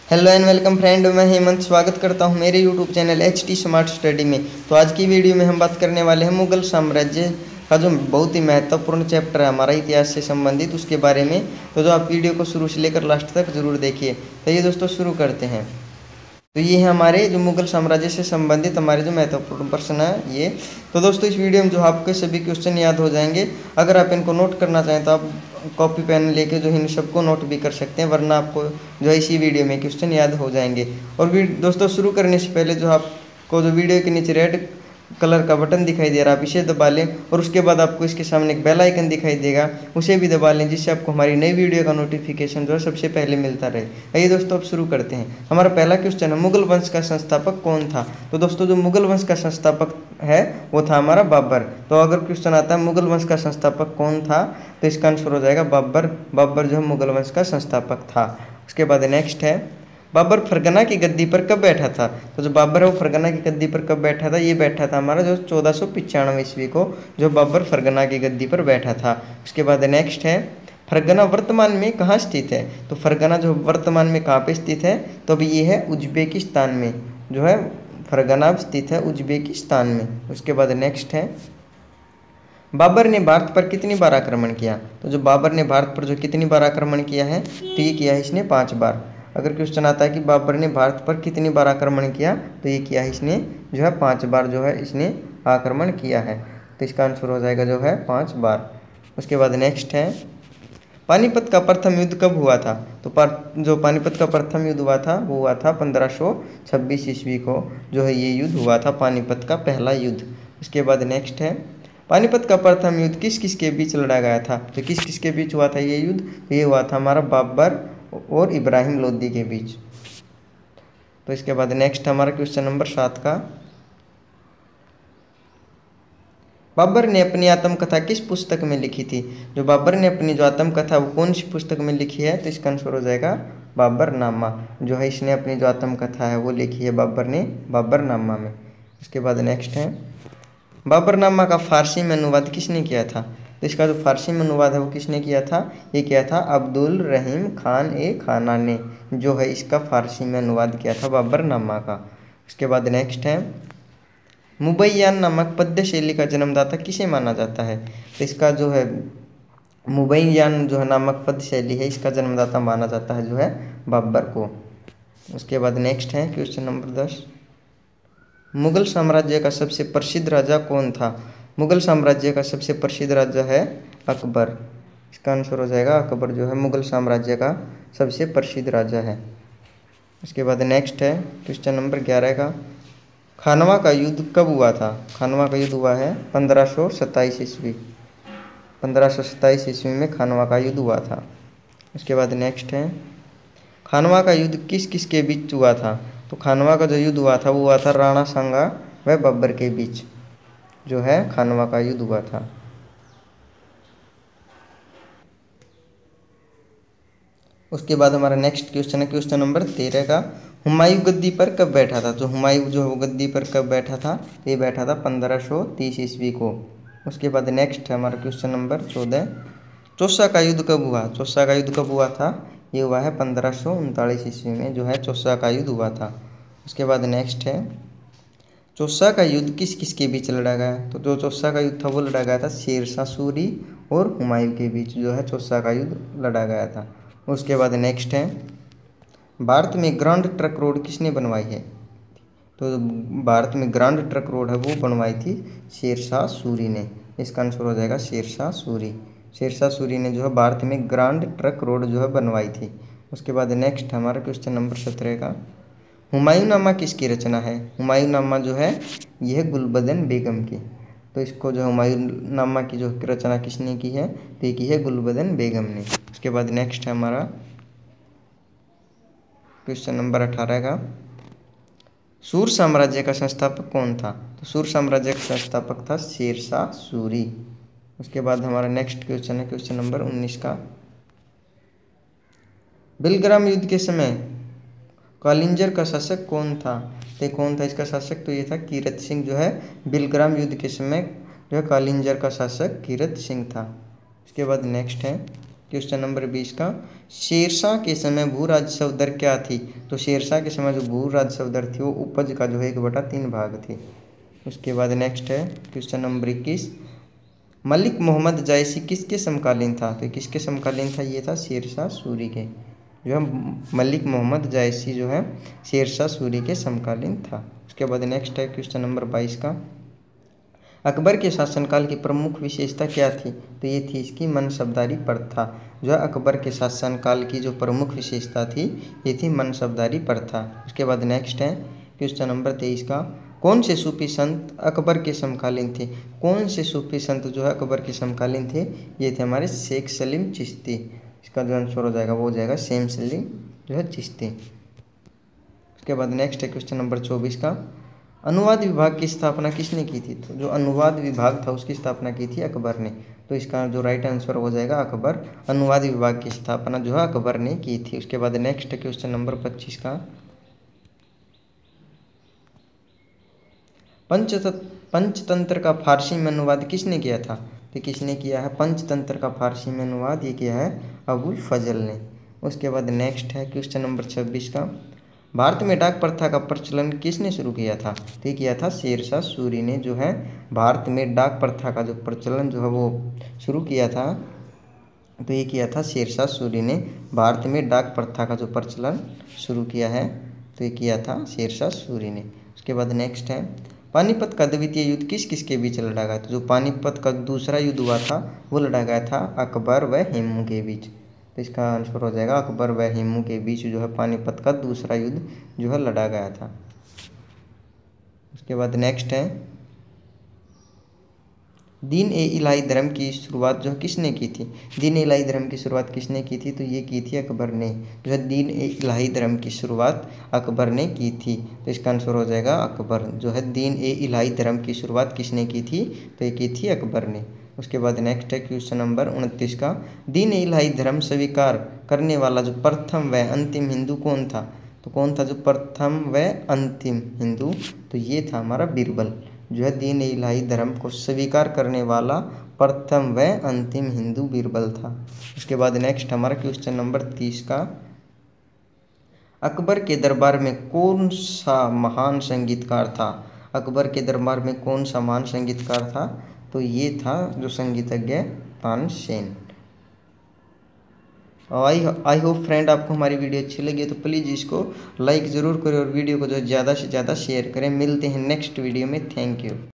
Hello and welcome friend, मैं हेमंत स्वागत करता हूं मेरे YouTube channel HT smart study में। तो आज की वीडियो में हम बात करने वाले हैं मुगल साम्राज्य का जो बहुत ही महत्वपूर्ण चैप्टर है हमारा इतिहास से संबंधित, उसके बारे में। तो जो आप वीडियो को शुरू से लेकर लास्ट तक जरूर देखिए। तो ये दोस्तों शुरू करते हैं। तो ये है हमारे जो मुगल साम्राज्य से संबंधित हमारे जो महत्वपूर्ण प्रश्न है ये। तो दोस्तों इस वीडियो में जो आपके सभी क्वेश्चन याद हो जाएंगे। अगर आप इनको नोट करना चाहें तो आप कॉपी पेन लेके जो इन सबको नोट भी कर सकते हैं, वरना आपको जो है इसी वीडियो में क्वेश्चन याद हो जाएंगे। और दोस्तों शुरू करने से पहले जो आपको जो वीडियो के नीचे रेड कलर का बटन दिखाई दे रहा है, आप इसे दबा लें। और उसके बाद आपको इसके सामने एक बेल आइकन दिखाई देगा, उसे भी दबा लें, जिससे आपको हमारी नई वीडियो का नोटिफिकेशन जो है सबसे पहले मिलता रहे। आइए दोस्तों अब शुरू करते हैं। हमारा पहला क्वेश्चन है, मुगल वंश का संस्थापक कौन था। तो दोस्तों जो मुगल वंश का संस्थापक है वो था हमारा बाबर। तो अगर क्वेश्चन आता है मुगल वंश का संस्थापक कौन था, तो इसका आंसर हो जाएगा बाबर। बाबर जो है मुगल वंश का संस्थापक था। उसके बाद नेक्स्ट है, बाबर फरगना की गद्दी पर कब बैठा था। तो जो बाबर है वो फरगना की गद्दी पर कब बैठा था, ये बैठा था हमारा जो 1495 ईस्वी को जो बाबर फरगना की गद्दी पर बैठा था। उसके बाद नेक्स्ट है, फरगना वर्तमान में कहाँ स्थित है। तो फरगना जो वर्तमान में कहाँ पे स्थित है, तो अभी ये है उज्बेकिस्तान में जो है फरगना स्थित है, उज्बेकिस्तान में। उसके बाद नेक्स्ट है, बाबर ने भारत पर कितनी बार आक्रमण किया। तो जो बाबर ने भारत पर जो कितनी बार आक्रमण किया है, तो ये किया है इसने 5 बार। अगर क्वेश्चन आता है कि बाबर ने भारत पर कितनी बार आक्रमण किया, तो ये किया है इसने जो है 5 बार जो है इसने आक्रमण किया है। तो इसका आंसर हो जाएगा जो है 5 बार। उसके बाद नेक्स्ट है, पानीपत का प्रथम युद्ध कब हुआ था। तो जो पानीपत का प्रथम युद्ध हुआ था वो हुआ था 1526 ईस्वी को जो है ये युद्ध हुआ था, पानीपत का पहला युद्ध। उसके बाद नेक्स्ट है, पानीपत का प्रथम युद्ध किस किस के बीच लड़ा गया था। तो किस किस के बीच हुआ था ये युद्ध, तो ये हुआ था हमारा बाबर और इब्राहिम लोदी के बीच। तो इसके बाद नेक्स्ट हमारा क्वेश्चन नंबर 7 का, बाबर ने अपनी आत्मकथा किस पुस्तक में लिखी थी। जो बाबर ने अपनी जो आत्मकथा वो कौन सी पुस्तक में लिखी है, तो इसका आंसर हो जाएगा बाबरनामा। जो है इसने अपनी जो आत्मकथा है वो लिखी है बाबर ने बाबरनामा में। उसके बाद नेक्स्ट है, बाबरनामा का फारसी में अनुवाद किसने किया था। तो इसका जो फारसी में अनुवाद है वो किसने किया था, ये किया था अब्दुल रहीम खान ए खाना ने जो है इसका फारसी में अनुवाद किया था बाबरनामा का। उसके बाद नेक्स्ट है, मुबैयान नामक पद्य शैली का जन्मदाता किसे माना जाता है। तो इसका जो है मुबैयान जो है नामक पद्य शैली है, इसका जन्मदाता माना जाता है जो है बाबर को। उसके बाद नेक्स्ट है क्वेश्चन नंबर 10, मुगल साम्राज्य का सबसे प्रसिद्ध राजा कौन था। मुगल साम्राज्य का सबसे प्रसिद्ध राजा है अकबर। इसका आंसर हो जाएगा अकबर जो है मुगल साम्राज्य का सबसे प्रसिद्ध राजा है। उसके बाद नेक्स्ट है क्वेश्चन नंबर 11 का, खानवा का युद्ध कब हुआ था। खानवा का युद्ध हुआ है 1527 ईस्वी। 1527 ईस्वी में खानवा का युद्ध हुआ था। उसके बाद नेक्स्ट है, खानवा का युद्ध किस किस के बीच हुआ था। तो खानवा का जो युद्ध हुआ था वो हुआ था राणा सांगा व बब्बर के बीच जो है खानवा का युद्ध हुआ था। उसके बाद हमारा नेक्स्ट क्वेश्चन है क्वेश्चन नंबर 13 का, हुमायूं गद्दी पर कब बैठा था। तो हुमायूं जो है वो गद्दी पर कब बैठा था, ये बैठा था 1530 ईस्वी को। उसके बाद नेक्स्ट है हमारा क्वेश्चन नंबर 14, चौसा का युद्ध कब हुआ। चौसा का युद्ध कब हुआ था, ये हुआ है 1539 ईस्वी में जो है चौसा का युद्ध हुआ था। उसके बाद नेक्स्ट है, चौसा का युद्ध किस किस के बीच लड़ा गया। तो जो चौसा का युद्ध था वो लड़ा गया था शेरशाह सूरी और हुमायूं के बीच जो है चौसा का युद्ध लड़ा गया था। उसके बाद नेक्स्ट है, भारत में ग्रांड ट्रक रोड किसने बनवाई है। तो भारत में ग्रांड ट्रक रोड है वो बनवाई थी शेरशाह सूरी ने। इसका आंसर हो जाएगा शेरशाह सूरी। शेरशाह सूरी ने जो है भारत में ग्रांड ट्रक रोड जो है बनवाई थी। उसके बाद नेक्स्ट हमारा क्वेश्चन नंबर 17 का, हुमायूं नामा किसकी रचना है। हुमायूं नामा जो है यह है गुलबदन बेगम की। तो इसको जो हुमायूं नामा की जो रचना किसने की है, तो ये की है गुलबदन बेगम ने। उसके बाद नेक्स्ट है हमारा क्वेश्चन नंबर 18 का, सूर साम्राज्य का संस्थापक कौन था। तो सूर साम्राज्य का संस्थापक था शेरशाह सूरी। उसके बाद हमारा नेक्स्ट क्वेश्चन है क्वेश्चन नंबर 19 का, बिलग्राम युद्ध के समय कालिंजर का शासक कौन था। तो कौन था इसका शासक, तो ये था कीरत सिंह जो है बिलग्राम युद्ध के समय जो है कालिंजर का शासक कीरत सिंह था। उसके बाद नेक्स्ट है, क्वेश्चन नंबर 20 का, शेरशाह के समय भू राजस्व दर क्या थी? तो शेरशाह के समय जो भू राजस्व दर थी वो उपज का जो है 1/3 भाग थी। उसके बाद नेक्स्ट है क्वेश्चन नंबर 21, मलिक मोहम्मद जायसी किसके समकालीन था? तो किसके समकालीन था? ये था शेरशाह सूरी के, जो है मलिक मोहम्मद जायसी जो है शेरशाह सूरी के समकालीन था। उसके बाद नेक्स्ट है क्वेश्चन नंबर 22 का, अकबर के शासनकाल की प्रमुख विशेषता क्या थी? तो ये थी इसकी मनसबदारी प्रथा। जो है अकबर के शासनकाल की जो प्रमुख विशेषता थी ये थी मनसबदारी प्रथा। उसके बाद नेक्स्ट है क्वेश्चन नंबर 23 का, कौन से सूफी संत अकबर के समकालीन थे? कौन से सूफी संत जो है अकबर के समकालीन थे? ये थे हमारे शेख सलीम चिश्ती। इसका जो आंसर हो जाएगा वो हो जाएगा शेख सलीम जो है चिश्ती। उसके बाद नेक्स्ट है क्वेश्चन नंबर 24 का, अनुवाद विभाग की स्थापना किसने की थी? तो जो अनुवाद विभाग था उसकी स्थापना की थी अकबर ने। तो इसका जो राइट आंसर हो जाएगा अकबर, अनुवाद विभाग की स्थापना जो है अकबर ने की थी। उसके बाद नेक्स्ट क्वेश्चन नंबर 25 का, पंचतंत्र का फारसी में अनुवाद किसने किया था? तो किसने किया है पंचतंत्र का फारसी में अनुवाद? ये किया है अबुल फजल ने। उसके बाद नेक्स्ट है क्वेश्चन नंबर 26 का, भारत में डाक प्रथा का प्रचलन किसने शुरू किया था? तो ये किया था शेरशाह सूरी ने जो है भारत में डाक प्रथा का जो प्रचलन जो है वो शुरू किया था। तो ये किया था शेरशाह सूरी ने भारत में डाक प्रथा का जो प्रचलन शुरू किया है। तो ये किया था शेरशाह सूरी ने। उसके बाद नेक्स्ट है, पानीपत का द्वितीय युद्ध किस किस के बीच लड़ा गया? तो जो पानीपत का दूसरा युद्ध हुआ था वो लड़ा गया था अकबर व हेमू के बीच। तो इसका आंसर हो जाएगा अकबर व हेमू के बीच जो है पानीपत का दूसरा युद्ध जो है लड़ा गया था। उसके बाद नेक्स्ट है, दीन ए इलाही धर्म की शुरुआत जो किसने की थी? दीन ए इलाही धर्म की शुरुआत किसने की थी? तो ये की थी अकबर ने। जो है दीन ए इलाही धर्म की शुरुआत अकबर ने की थी। तो इसका आंसर हो जाएगा अकबर। जो है दीन ए इलाही धर्म की शुरुआत किसने की थी? तो ये की थी अकबर ने। उसके बाद नेक्स्ट है क्वेश्चन नंबर 29 का, दीन ए इलाही धर्म स्वीकार करने वाला जो प्रथम व अंतिम हिंदू कौन था? तो कौन था जो प्रथम व अंतिम हिंदू? तो ये था हमारा बीरबल। जो है दीन इलाही धर्म को स्वीकार करने वाला प्रथम व अंतिम हिंदू बीरबल था। उसके बाद नेक्स्ट हमारा क्वेश्चन नंबर 30 का, अकबर के दरबार में कौन सा महान संगीतकार था? अकबर के दरबार में कौन सा महान संगीतकार था? तो ये था जो संगीतज्ञ तानसेन। आई होप फ्रेंड आपको हमारी वीडियो अच्छी लगी है तो प्लीज़ इसको लाइक ज़रूर करें और वीडियो को जो ज़्यादा से ज़्यादा शेयर करें। मिलते हैं नेक्स्ट वीडियो में। Thank you.